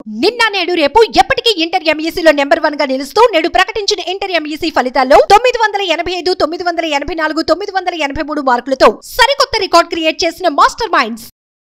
నిన్న నేడు రేపు ఎప్పటికీ ఇంటర్ ఎంఈసీలో నెంబర్ 1 గా నిలుస్తూ నేడు ప్రకటించిన ఇంటర్ ఎంఈసీ ఫలితాల్లో 985, 984, 983 మార్కులతో సరికొత్త రికార్డ్ క్రియేట్ చేసిన మాస్టర్ మైండ్స్.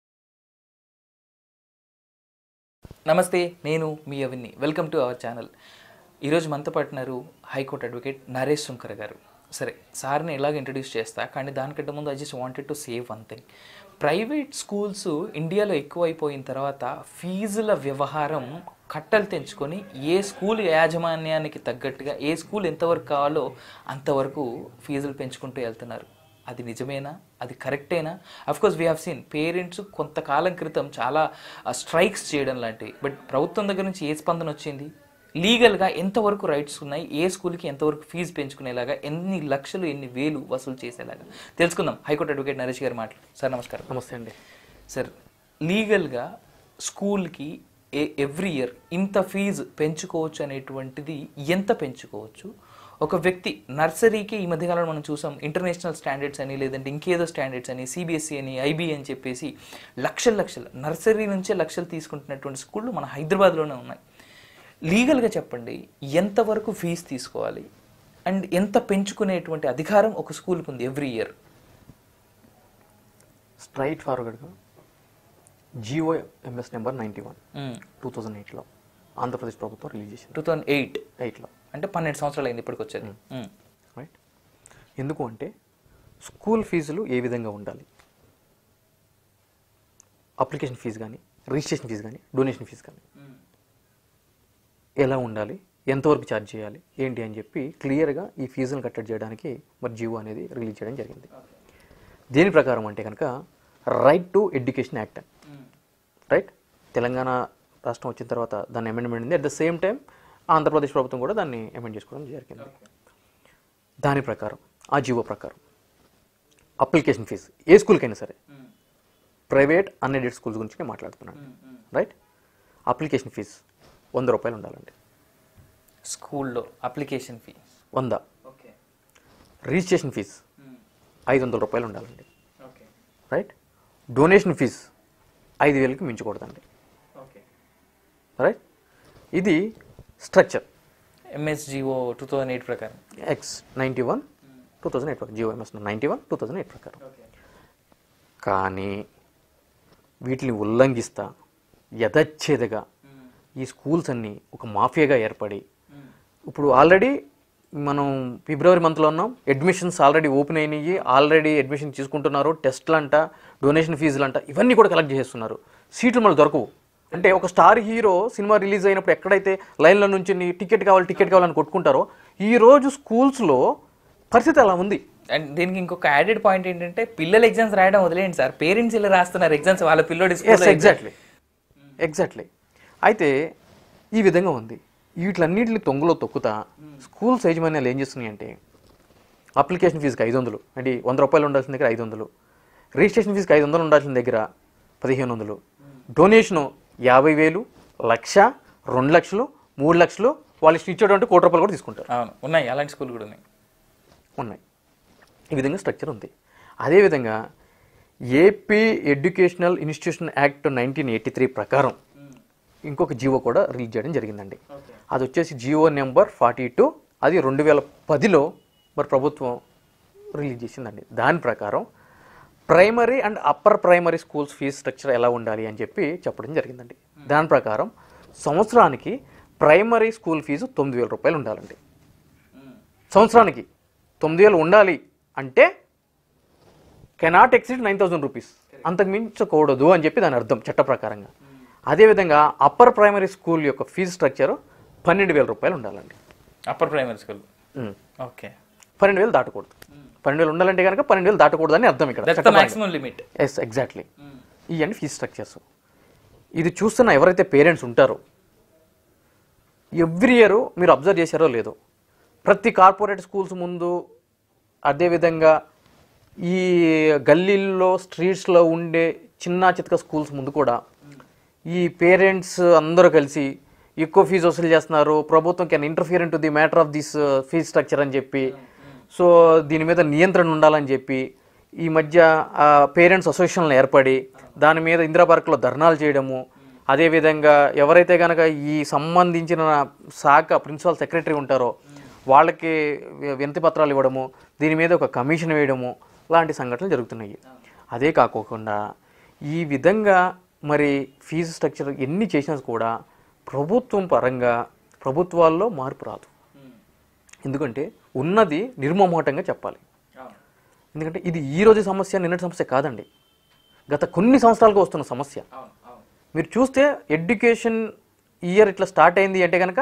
నమస్తే, నేను మీ అవిన్ని. Welcome to our channel. ఈరోజు మనతో పాటున్నారు హైకోర్టు అడ్వకేట్ నరేష్ గారు. సరే, సార్ని ఎలాగ ఇంట్రడ్యూస్ చేస్తా, కానీ దానికంటే ముందు I just wanted to save one thing. Private schools ఇండియాలో ఎక్కువైపోయిన తర్వాత ఫీజుల వ్యవహారం కట్టలు తెంచుకొని ఏ స్కూల్ యాజమాన్యానికి తగ్గట్టుగా ఏ స్కూల్ ఎంతవరకు కావాలో అంతవరకు ఫీజులు పెంచుకుంటూ వెళ్తున్నారు. అది నిజమేనా? అది కరెక్టేనా? Of course we have seen parents కొంతకాలం క్రితం చాలా స్ట్రైక్స్ చేయడం లాంటివి. బట్ ప్రభుత్వం దగ్గర నుంచి ఏ స్పందన వచ్చింది? లీగల్గా ఎంతవరకు రైట్స్ ఉన్నాయి? ఏ స్కూల్కి ఎంతవరకు ఫీజు పెంచుకునేలాగా, ఎన్ని లక్షలు ఎన్ని వేలు వసూలు చేసేలాగా తెలుసుకుందాం. హైకోర్టు అడ్వకేట్ నరేష్ గారు మాట్లాడు. సార్ నమస్కారం. నమస్తే అండి. సార్, లీగల్గా స్కూల్కి ఎవ్రీ ఇయర్ ఇంత ఫీజు పెంచుకోవచ్చు అనేటువంటిది ఎంత పెంచుకోవచ్చు? ఒక వ్యక్తి నర్సరీకి ఈ మధ్యకాలంలో మనం చూసాం ఇంటర్నేషనల్ స్టాండర్డ్స్ అని, లేదంటే ఇంకేదో స్టాండర్డ్స్ అని, సిబిఎస్ఈ అని, ఐబీ అని చెప్పేసి లక్షలు నర్సరీ నుంచే లక్షలు తీసుకుంటున్నటువంటి స్కూళ్ళు మన హైదరాబాద్లోనే ఉన్నాయి. లీగల్గా చెప్పండి, ఎంతవరకు ఫీజు తీసుకోవాలి అండ్ ఎంత పెంచుకునేటువంటి అధికారం ఒక స్కూల్కి ఉంది every year? Straight ఫార్వర్డ్గా GOMS number 91 2008లో Andhra Pradesh ప్రభుత్వం రిలీజ్ చేసింది. 2008లో అంటే 12 సంవత్సరాలు అయింది ఇప్పటికి వచ్చేది. రైట్. ఎందుకు అంటే స్కూల్ ఫీజులు ఏ విధంగా ఉండాలి, అప్లికేషన్ ఫీజు కానీ, రిజిస్ట్రేషన్ ఫీజు కానీ, డొనేషన్ ఫీజు కానీ ఎలా ఉండాలి, ఎంతవరకు ఛార్జ్ చేయాలి ఏంటి అని చెప్పి క్లియర్గా ఈ ఫీజులను కట్టడి చేయడానికి మరి జియో అనేది రిలీజ్ చేయడం జరిగింది. దీని ప్రకారం అంటే కనుక right to education act, right, Telangana రాష్ట్రం వచ్చిన తర్వాత దాన్ని అమెండ్మెంట్ ఉంది. At the same time Andhra Pradesh ప్రభుత్వం కూడా దాన్ని అమెండ్ చేసుకోవడం జరిగింది. దాని ప్రకారం ఆ జియో ప్రకారం అప్లికేషన్ ఫీజు ఏ స్కూల్కైనా సరే, ప్రైవేట్ అన్ఎయిడెడ్ స్కూల్స్ గురించి నేను మాట్లాడుతున్నాను, రైట్, అప్లికేషన్ ఫీజు 100 రూపాయలు ఉండాలండి స్కూల్లో. Application fee 100. రిజిస్ట్రేషన్ ఫీజు 500 రూపాయలు ఉండాలండి, రైట్. డొనేషన్ ఫీజు 5,000కి మించకూడదండి, రైట్. ఇది స్ట్రక్చర్ MSGO 2008 ప్రకారం, X91 2008 ప్రకారం, GOMS 91 2008 ప్రకారం. కానీ వీటిని ఉల్లంఘిస్తా యథచ్ఛేదగా ఈ స్కూల్స్ అన్నీ ఒక మాఫియాగా ఏర్పడి, ఇప్పుడు ఆల్రెడీ మనం ఫిబ్రవరి మంత్లో ఉన్నాం, అడ్మిషన్స్ ఆల్రెడీ ఓపెన్ అయినాయి, ఆల్రెడీ అడ్మిషన్ తీసుకుంటున్నారు, టెస్ట్లు అంట, డొనేషన్ ఫీజులు అంట, ఇవన్నీ కూడా కలెక్ట్ చేస్తున్నారు. సీట్లు మళ్ళీ దొరకవు. అంటే ఒక స్టార్ హీరో సినిమా రిలీజ్ అయినప్పుడు ఎక్కడైతే లైన్లో నుంచి టికెట్ కావాలని కొట్టుకుంటారో, ఈరోజు స్కూల్స్లో పరిస్థితి అలా ఉంది. అండ్ దీనికి ఇంకొక యాడెడ్ పాయింట్ ఏంటంటే, పిల్లలు ఎగ్జామ్స్ రాయడం వదిలేయండి సార్, పేరెంట్స్ ఇలా రాస్తున్నారు ఎగ్జామ్స్ వాళ్ళ పిల్లోడి. ఎగ్జాక్ట్లీ. అయితే ఈ విధంగా ఉంది. వీటిలన్నింటిని తొంగలో తొక్కుతా స్కూల్స్ యాజమాన్యాలు ఏం చేస్తున్నాయి అంటే, అప్లికేషన్ ఫీజుకి 500, అంటే 100 రూపాయలు ఉండాల్సిన దగ్గర 500, రిజిస్ట్రేషన్ ఫీజుకి 500 ఉండాల్సిన దగ్గర 1,500, డొనేషను 50,000, 1,00,000, 2 లక్షలు, 3 లక్షలు, వాళ్ళు ఇచ్చేటువంటి 1 కోటి రూపాయలు కూడా తీసుకుంటారు. ఉన్నాయి, అలాంటి స్కూల్ కూడా ఉన్నాయి. ఈ విధంగా స్ట్రక్చర్ ఉంది. అదేవిధంగా ఏపీ ఎడ్యుకేషనల్ ఇన్స్టిట్యూషన్ యాక్ట్ 1983 ప్రకారం ఇంకొక జియో కూడా రిలీజ్ చేయడం జరిగిందండి. అది వచ్చేసి జియో నెంబర్ 42, అది 2010లో మరి ప్రభుత్వం రిలీజ్ చేసిందండి. దాని ప్రకారం primary and upper primary schools fee structure ఎలా ఉండాలి అని చెప్పి చెప్పడం జరిగిందండి. దాని ప్రకారం సంవత్సరానికి ప్రైమరీ స్కూల్ ఫీజు 9,000 రూపాయలు ఉండాలండి. సంవత్సరానికి 9,000 ఉండాలి అంటే కెనాట్ ఎక్సీడ్ 9,000 రూపీస్, అంతకు మించకూడదు అని చెప్పి దాని అర్థం చట్ట ప్రకారంగా. అదేవిధంగా అప్పర్ ప్రైమరీ స్కూల్ యొక్క ఫీజు స్ట్రక్చర్ 12,000 రూపాయలు ఉండాలండి. అప్పర్ ప్రైమరీ స్కూల్, ఓకే, 12,000 దాటకూడదు. 12,000 ఉండాలంటే కనుక 12,000 దాటకూడదు అని అర్థం ఇక్కడ. Maximum limit. Yes, exactly. ఇవన్నీ ఫీజు స్ట్రక్చర్స్. ఇది చూస్తున్న ఎవరైతే పేరెంట్స్ ఉంటారో, ఎవ్రీ ఇయర్ మీరు అబ్జర్వ్ చేశారో లేదో, ప్రతి కార్పొరేట్ స్కూల్స్ ముందు, అదేవిధంగా ఈ గల్లీల్లో స్ట్రీట్స్లో ఉండే చిన్న చితక స్కూల్స్ ముందు కూడా ఈ పేరెంట్స్ అందరూ కలిసి ఎక్కువ ఫీజు వసూలు చేస్తున్నారు, ప్రభుత్వం can interfere into the matter of this fee structure అని చెప్పి, సో దీని మీద నియంత్రణ ఉండాలని చెప్పి ఈ మధ్య పేరెంట్స్ అసోసియేషన్లు ఏర్పడి దాని మీద ఇందిరా పార్క్లో ధర్నాలు చేయడము, అదేవిధంగా ఎవరైతే కనుక ఈ సంబంధించిన శాఖ ప్రిన్సిపల్ సెక్రటరీ ఉంటారో వాళ్ళకి వినతి పత్రాలు ఇవ్వడము, దీని మీద ఒక కమిషన్ వేయడము లాంటి సంఘటనలు జరుగుతున్నాయి. అదే కాకోకుండా ఈ విధంగా మరి ఫీజు స్ట్రక్చర్ ఎన్ని చేసినా కూడా ప్రభుత్వం పరంగా ప్రభుత్వాల్లో మార్పు రాదు. ఎందుకంటే ఉన్నది నిర్మోహమాటంగా చెప్పాలి. ఎందుకంటే ఇది ఈరోజు సమస్య, నిన్నటి సమస్య కాదండి, గత కొన్ని సంవత్సరాలుగా వస్తున్న సమస్య. మీరు చూస్తే ఎడ్యుకేషన్ ఇయర్ ఇట్లా స్టార్ట్ అయింది అంటే కనుక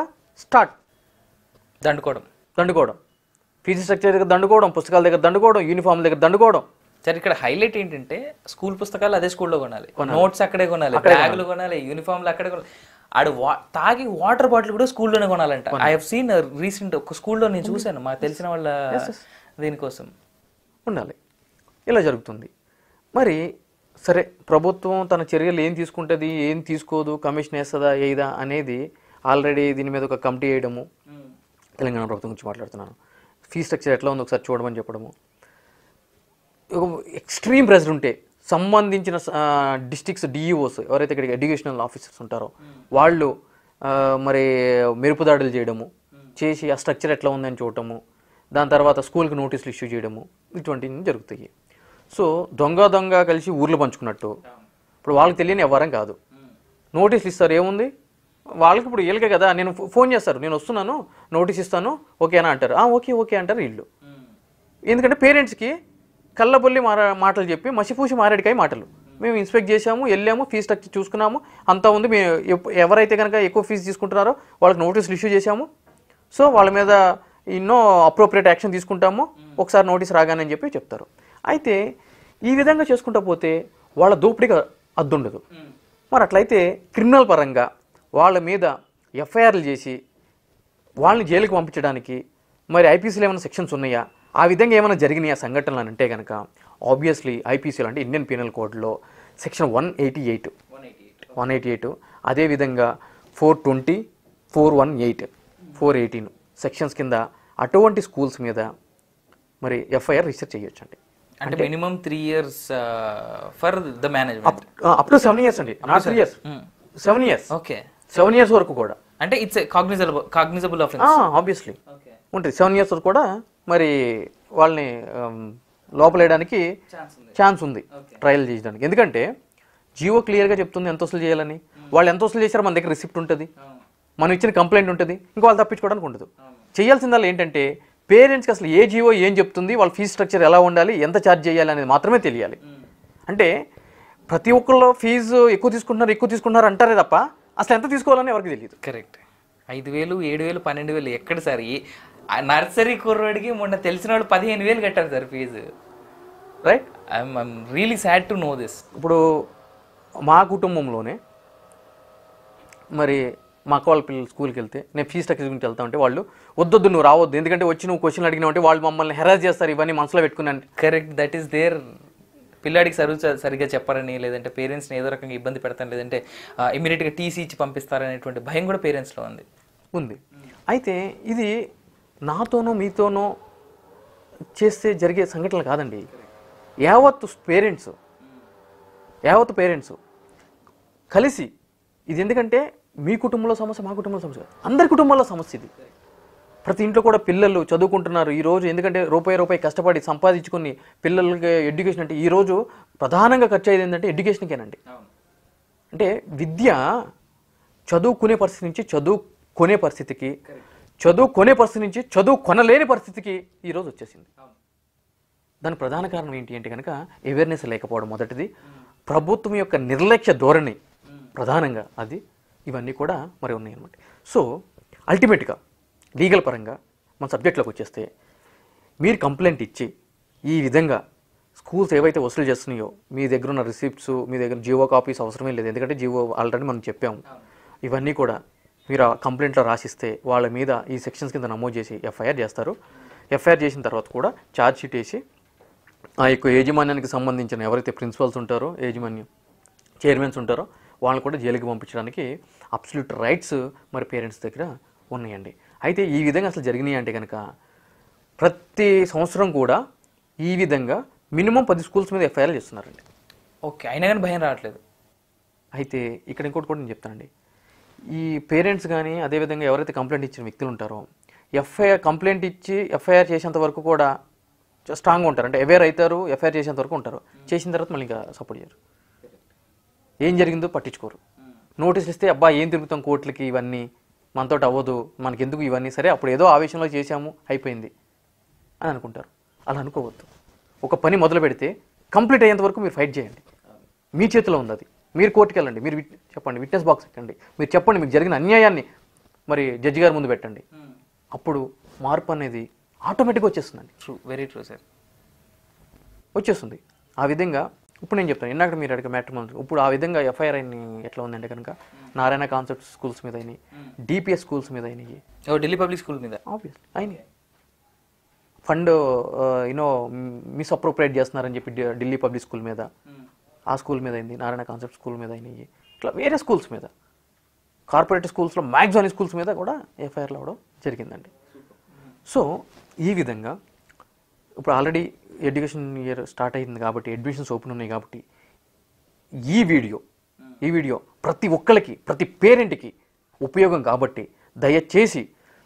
దండుకోవడం, ఫీజు స్ట్రక్చర్ దగ్గర దండుకోవడం, పుస్తకాల దగ్గర దండుకోవడం, యూనిఫామ్ దగ్గర దండుకోవడం. సరే, ఇక్కడ హైలైట్ ఏంటంటే స్కూల్ పుస్తకాలు అదే స్కూల్లో కొనాలి, నోట్స్ అక్కడే కొనాలి, బ్యాగులు కొనాలి, యూనిఫామ్లు అక్కడే కొనాలి. ఆడు తాగి వాటర్ బాటిల్ కూడా స్కూల్లోనే కొనాలంట. ఐ హావ్ సీన్ రీసెంట్ ఒక స్కూల్లో నేను చూశాను, మాకు తెలిసిన వాళ్ళ దీనికోసం ఉండాలి. ఇలా జరుగుతుంది. మరి సరే, ప్రభుత్వం తన చర్యలు ఏం తీసుకుంటుంది, ఏం తీసుకోదు, కమిషన్ వేస్తుందా వేయదా అనేది ఆల్రెడీ దీని మీద ఒక కమిటీ వేయడము. తెలంగాణ ప్రభుత్వం గురించి మాట్లాడుతున్నాను. ఫీ స్ట్రక్చర్ ఎట్లా ఉందో ఒకసారి చూడమని చెప్పడము. ఎక్స్ట్రీమ్ ప్రెజర్ ఉంటే సంబంధించిన డిస్ట్రిక్ట్స్ డిఈఓస్ ఎవరైతే ఇక్కడ ఎడ్యుకేషనల్ ఆఫీసర్స్ ఉంటారో వాళ్ళు మరి మెరుపుదాడులు చేయడము, చేసి ఆ స్ట్రక్చర్ ఎట్లా ఉందని చూడటము, దాని తర్వాత స్కూల్కి నోటీసులు ఇష్యూ చేయడము, ఇటువంటివి జరుగుతాయి. సో దొంగ కలిసి ఊర్లు పంచుకున్నట్టు ఇప్పుడు వాళ్ళకి తెలియని వ్యవహారం కాదు. నోటీసులు ఇస్తారు, ఏముంది వాళ్ళకి, ఇప్పుడు వీళ్ళకే కదా, నేను ఫోన్ చేస్తారు, నేను వస్తున్నాను నోటీస్ ఇస్తాను ఓకేనా అంటారు, ఓకే అంటారు వీళ్ళు. ఎందుకంటే పేరెంట్స్కి కళ్ళబొల్లి మాటలు చెప్పి మసిపూసి మారేడికాయ మాటలు, మేము ఇన్స్పెక్ట్ చేసాము, వెళ్ళాము, ఫీజు స్ట్రక్చర్ చూసుకున్నాము, అంతా ఉంది, మేము ఎవరైతే కనుక ఎక్కువ ఫీజు తీసుకుంటున్నారో వాళ్ళకి నోటీసులు ఇష్యూ చేశాము, సో వాళ్ళ మీద ఎన్నో అప్రోప్రియేట్ యాక్షన్ తీసుకుంటాము, ఒకసారి నోటీస్ రాగానే అని చెప్పి చెప్తారు. అయితే ఈ విధంగా చేసుకుంటా పోతే వాళ్ళ దోపిడీగా అద్దుండదు. మరి అట్లయితే క్రిమినల్ పరంగా వాళ్ళ మీద ఎఫ్ఐఆర్లు చేసి వాళ్ళని జైలుకి పంపించడానికి మరి ఐపీసీలో ఏమైనా సెక్షన్స్ ఉన్నాయా, ఆ విధంగా ఏమైనా జరిగినాయి ఆ సంఘటనలు అని అంటే కనుక ఆబ్వియస్లీ ఐపీసీలో అంటే ఇండియన్ పీనల్ కోడ్లో సెక్షన్ 188 అదేవిధంగా 420, 418, 418 సెక్షన్స్ కింద అటువంటి స్కూల్స్ మీద మరి ఎఫ్ఐఆర్ రిజిస్టర్ చేయొచ్చండి. అంటే minimum 3 years for the management, up to 7 years అండి, not 3 years, 7 years. Okay, 7 years వరకు కూడా. అంటే ఇట్స్ కాగ్నిజబుల్ ఆఫెన్స్ ఆబ్వియస్లీ ఉంటుంది. 7 years వరకు కూడా మరి వాళ్ళని లోపలేయడానికి ఛాన్స్ ఉంది, ట్రయల్ చేయడానికి. ఎందుకంటే జియో క్లియర్గా చెప్తుంది ఎంత వసూలు చేయాలని. వాళ్ళు ఎంత వసూలు చేశారో మన దగ్గర రిసిప్ట్ ఉంటుంది, మనం ఇచ్చిన కంప్లైంట్ ఉంటుంది, ఇంకా వాళ్ళు తప్పించుకోవడానికి ఉండదు. చేయాల్సిందల్లా ఏంటంటే పేరెంట్స్కి అసలు ఏ జియో ఏం చెప్తుంది, వాళ్ళ ఫీజు స్ట్రక్చర్ ఎలా ఉండాలి, ఎంత ఛార్జ్ చేయాలి అనేది మాత్రమే తెలియాలి. అంటే ప్రతి ఒక్కళ్ళు ఫీజు ఎక్కువ తీసుకుంటున్నారు అంటారే తప్ప అసలు ఎంత తీసుకోవాలని ఎవరికి తెలియదు. కరెక్ట్. 5,000, 7,000, 12,000 ఎక్కడ సార్? నర్సరీ కుర్రోడికి మొన్న తెలిసిన వాళ్ళు 15,000 కట్టారు sir fee. Right, I'm really sad to know this. ఇప్పుడు మా కుటుంబంలోనే మరి మా అక్క వాళ్ళ పిల్లలు స్కూల్కి వెళ్తే నేను ఫీజు స్ట్రక్చర్ గురించి వెళ్తా ఉంటే వాళ్ళు వద్దొద్దు నువ్వు రావద్దు, ఎందుకంటే వచ్చి నువ్వు క్వశ్చన్లు అడిగినావు అంటే వాళ్ళు మమ్మల్ని హెరాస్ చేస్తారు, ఇవన్నీ మనసులో పెట్టుకున్నాను. Correct, that is there. పిల్లాడికి సరిగ్గా చెప్పారని, లేదంటే పేరెంట్స్ని ఏదో రకంగా ఇబ్బంది పెడతాను, లేదంటే ఇమీడియట్గా టీసీ ఇచ్చి పంపిస్తారనేటువంటి భయం కూడా పేరెంట్స్లో ఉంది. అయితే ఇది నాతోనో మీతోనో చేస్తే జరిగే సంఘటనలు కాదండి. యావత్తు పేరెంట్స్ కలిసి ఇది, ఎందుకంటే మీ కుటుంబంలో సమస్య, మా కుటుంబంలో సమస్య, అందరి కుటుంబాల్లో సమస్య ఇది. ప్రతి ఇంట్లో కూడా పిల్లలు చదువుకుంటున్నారు ఈరోజు, ఎందుకంటే రూపాయి కష్టపడి సంపాదించుకుని పిల్లలకి ఎడ్యుకేషన్ అంటే ఈరోజు ప్రధానంగా ఖర్చు అయ్యేది ఏంటంటే ఎడ్యుకేషన్కేనండి. అంటే విద్య చదువుకునే పరిస్థితి నుంచి చదువుకునే పరిస్థితికి, చదువుకునే పరిస్థితి నుంచి చదువు కొనలేని పరిస్థితికి ఈరోజు వచ్చేసింది. దానికి ప్రధాన కారణం ఏంటి అంటే కనుక అవేర్నెస్ లేకపోవడం మొదటిది, ప్రభుత్వం యొక్క నిర్లక్ష్య ధోరణి ప్రధానంగా అది, ఇవన్నీ కూడా మరి ఉన్నాయి అన్నమాట. సో అల్టిమేట్గా లీగల్ పరంగా మన సబ్జెక్ట్లోకి వచ్చేస్తే మీరు కంప్లైంట్ ఇచ్చి ఈ విధంగా స్కూల్స్ ఏవైతే వసూలు చేస్తున్నాయో మీ దగ్గర ఉన్న రిసిప్ట్స్, మీ దగ్గర జియో కాపీస్ అవసరమే లేదు, ఎందుకంటే జియో ఆల్రెడీ మనం చెప్పాము. ఇవన్నీ కూడా మీరు ఆ కంప్లైంట్లో రాసిస్తే వాళ్ళ మీద ఈ సెక్షన్స్ కింద నమోదు చేసి ఎఫ్ఐఆర్ చేస్తారు. ఎఫ్ఐఆర్ చేసిన తర్వాత కూడా ఛార్జ్ షీట్ వేసి ఆ యొక్క యాజమాన్యానికి సంబంధించిన ఎవరైతే ప్రిన్సిపల్స్ ఉంటారో, యాజమాన్యం చైర్మన్స్ ఉంటారో వాళ్ళని కూడా జైలుకి పంపించడానికి అబ్సల్యూట్ రైట్స్ మరి పేరెంట్స్ దగ్గర ఉన్నాయండి. అయితే ఈ విధంగా అసలు జరిగినాయి అంటే కనుక ప్రతి సంవత్సరం కూడా ఈ విధంగా మినిమం 10 స్కూల్స్ మీద ఎఫ్ఐఆర్ చేస్తున్నారండి. ఓకే, అయినా కానీ భయం రావట్లేదు. అయితే ఇక్కడ ఇంకోటి కూడా నేను చెప్తానండి, ఈ పేరెంట్స్ కానీ అదేవిధంగా ఎవరైతే కంప్లైంట్ ఇచ్చిన వ్యక్తులు ఉంటారో కంప్లైంట్ ఇచ్చి ఎఫ్ఐఆర్ చేసేంత వరకు కూడా స్ట్రాంగ్గా ఉంటారు, అంటే అవేర్ అవుతారు, ఎఫ్ఐఆర్ చేసేంత వరకు ఉంటారు. చేసిన తర్వాత మళ్ళీ ఇంకా సపోర్ట్ చేయరు, ఏం జరిగిందో పట్టించుకోరు. నోటీసులు ఇస్తే అబ్బా ఏం తిరుగుతాం కోర్టులకి, ఇవన్నీ మనతో అవ్వదు, మనకి ఎందుకు ఇవన్నీ, సరే అప్పుడు ఏదో ఆవేశంలో చేశాము అయిపోయింది అని అనుకుంటారు. అలా అనుకోవద్దు. ఒక పని మొదలు పెడితే కంప్లీట్ అయ్యేంత వరకు మీరు ఫైట్ చేయండి. మీ చేతిలో ఉంది అది. మీరు కోర్టుకి వెళ్ళండి, మీరు చెప్పండి, విట్నెస్ బాక్స్ పెట్టండి, మీరు చెప్పండి మీకు జరిగిన అన్యాయాన్ని మరి జడ్జి గారి ముందు పెట్టండి. అప్పుడు మార్పు అనేది ఆటోమేటిక్గా వచ్చేస్తుందండి. ట్రూ, వెరీ ట్రూ సార్, వచ్చేస్తుంది. ఆ విధంగా ఇప్పుడు నేను చెప్తాను, ఇందాక మీరు అడిగే మ్యాట్రిమోనియల్, ఇప్పుడు ఆ విధంగా ఎఫ్ఐఆర్ అయిన ఎట్లా ఉందంటే కనుక నారాయణ కాన్సెప్ట్ స్కూల్స్ మీద అయినాయి, డిపిఎస్ స్కూల్స్ మీద అయినాయి, ఢిల్లీ పబ్లిక్ స్కూల్ మీద ఆబ్వియస్లీ అయినాయి. ఫండ్ మిస్అప్రోప్రియేట్ చేస్తున్నారని చెప్పి ఢిల్లీ పబ్లిక్ స్కూల్ మీద, ఆ స్కూల్ మీద అయింది, నారాయణ కాన్సెప్ట్ స్కూల్ మీద అయినాయి, ఇట్లా వేరే స్కూల్స్ మీద, కార్పొరేట్ స్కూల్స్లో మ్యాక్సిమం స్కూల్స్ మీద కూడా ఎఫ్ఐఆర్లు అవ్వడం జరిగిందండి. సో ఈ విధంగా ఇప్పుడు ఆల్రెడీ ఎడ్యుకేషన్ ఇయర్ స్టార్ట్ అయింది కాబట్టి, అడ్మిషన్స్ ఓపెన్ ఉన్నాయి కాబట్టి ఈ వీడియో ప్రతి ఒక్కరికి, ప్రతి పేరెంట్కి ఉపయోగం కాబట్టి దయచేసి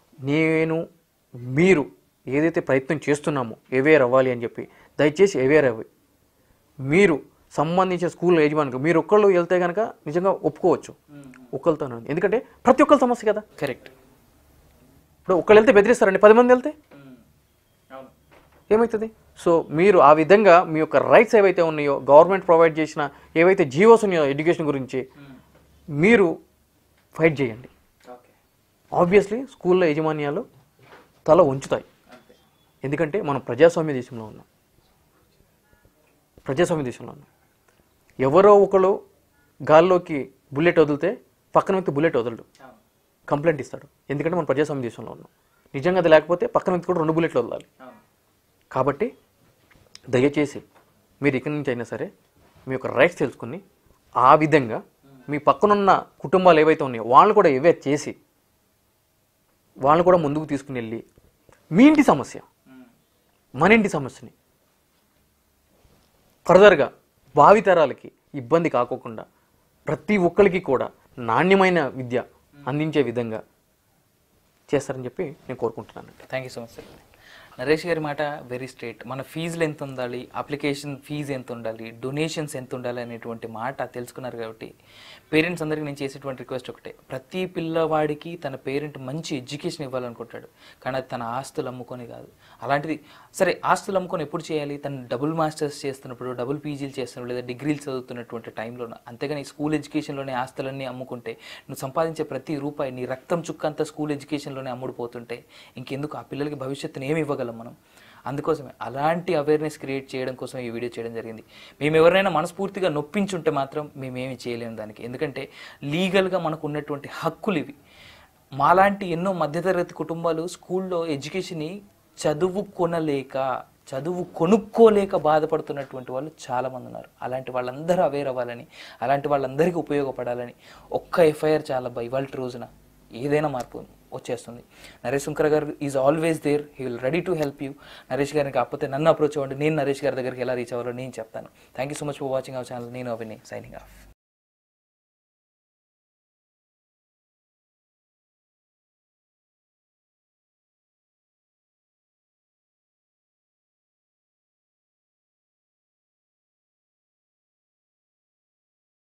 మీరు ఏదైతే ప్రయత్నం చేస్తున్నామో అవేర్ అవ్వాలి అని చెప్పి దయచేసి అవేర్ అవ్వి. మీరు సంబంధించిన స్కూల్ యజమానికి మీరు ఒక్కళ్ళు వెళ్తే కనుక నిజంగా ఒప్పుకోవచ్చు, ఒక్కరితోనే, ఎందుకంటే ప్రతి ఒక్కరి సమస్య కదా. కరెక్ట్. ఇప్పుడు ఒక్కళ్ళు వెళ్తే బెదిరిస్తారండి, 10 మంది వెళ్తే ఏమవుతుంది? సో మీరు ఆ విధంగా మీ యొక్క రైట్స్ ఏవైతే ఉన్నాయో, గవర్నమెంట్ ప్రొవైడ్ చేసిన ఏవైతే జీవోస్ ఉన్నాయో ఎడ్యుకేషన్ గురించి మీరు ఫైట్ చేయండి. ఆబ్వియస్లీ స్కూల్లో యజమాన్యాలు తల ఉంచుతాయి, ఎందుకంటే మనం ప్రజాస్వామ్య దేశంలో ఉన్నాం. ఎవరో ఒకరు గాల్లోకి బుల్లెట్ వదిలితే పక్కన వ్యక్తి బుల్లెట్ వదలడు, కంప్లైంట్ ఇస్తాడు, ఎందుకంటే మనం ప్రజాస్వామ్య దేశంలో ఉన్నాం. నిజంగా అది లేకపోతే పక్కన వ్యక్తి కూడా 2 బుల్లెట్లు వదలాలి. కాబట్టి దయచేసి మీరు ఇక్కడి నుంచి అయినా సరే మీ యొక్క రైట్స్ తెలుసుకుని ఆ విధంగా మీ పక్కనున్న కుటుంబాలు ఏవైతే ఉన్నాయో వాళ్ళు కూడా అవేర్ చేసి వాళ్ళని కూడా ముందుకు తీసుకుని వెళ్ళి మీ ఇంటి సమస్య, మన ఇంటి సమస్యని ఫర్దర్గా భావితరాలకి ఇబ్బంది కాకోకుండా ప్రతి ఒక్కరికి కూడా నాణ్యమైన విద్య అందించే విధంగా చేస్తారని చెప్పి నేను కోరుకుంటున్నాను. Thank you so much sir. Naresh గారి మాట వెరీ స్ట్రేట్. మన ఫీజులు ఎంత ఉండాలి, అప్లికేషన్ ఫీజు ఎంత ఉండాలి, డొనేషన్స్ ఎంత ఉండాలి అనేటువంటి మాట తెలుసుకున్నారు. కాబట్టి పేరెంట్స్ అందరికీ నేను చేసేటువంటి రిక్వెస్ట్ ఒకటే, ప్రతి పిల్లవాడికి తన పేరెంట్ మంచి ఎడ్యుకేషన్ ఇవ్వాలనుకుంటాడు, కానీ అది తన ఆస్తులు అమ్ముకొని కాదు. అలాంటిది సరే ఆస్తులు అమ్ముకొని ఎప్పుడు చేయాలి? తను డబుల్ మాస్టర్స్ చేస్తున్నప్పుడు, డబుల్ పీజీలు చేస్తున్నప్పుడు, లేదా డిగ్రీలు చదువుతున్నటువంటి టైంలో. అంతేగాని స్కూల్ ఎడ్యుకేషన్లోనే ఆస్తులన్నీ అమ్ముకుంటే నువ్వు సంపాదించే ప్రతి రూపాయి నీ రక్తం చుక్క అంతా స్కూల్ ఎడ్యుకేషన్లోనే అమ్ముడుపోతుంటే ఇంకెందుకు ఆ పిల్లలకి భవిష్యత్తుని ఏమి ఇవ్వగలం మనం? అందుకోసమే అలాంటి అవేర్నెస్ క్రియేట్ చేయడం కోసం ఈ వీడియో చేయడం జరిగింది. మేము ఎవరైనా మనస్ఫూర్తిగా నొప్పించుంటే మాత్రం మేమేమి చేయలేము దానికి, ఎందుకంటే లీగల్గా మనకు ఉన్నటువంటి హక్కులు ఇవి. మాలాంటి ఎన్నో మధ్యతరగతి కుటుంబాలు స్కూల్లో ఎడ్యుకేషన్ని చదువు కొనుక్కోలేక బాధపడుతున్నటువంటి వాళ్ళు చాలామంది ఉన్నారు. అలాంటి వాళ్ళందరూ అవేర్ అవ్వాలని, అలాంటి వాళ్ళందరికీ ఉపయోగపడాలని ఒక్క ఎఫ్ఐఆర్ చాలా ఇవాళ రోజున ఏదైనా మార్పు వచ్చేస్తుంది. Naresh Sunkara garu is always there, he will ready to help you. Naresh గారిని కాకపోతే నన్ను అప్రోచ్ అవ్వండి, నేను నరేష్ గారి దగ్గరికి ఎలా రీచ్ అవ్వాలో నేను చెప్తాను. Thank you so much for watching our channel. నేను అవిని, సైనింగ్ ఆఫ్.